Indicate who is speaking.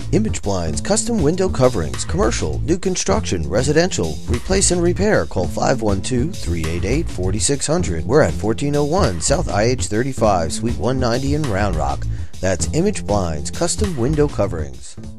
Speaker 1: Image Blinds, custom window coverings, commercial, new construction, residential, replace and repair. Call 512-388-4600. We're at 1401 South IH 35, Suite 190 in Round Rock. That's Image Blinds, custom window coverings.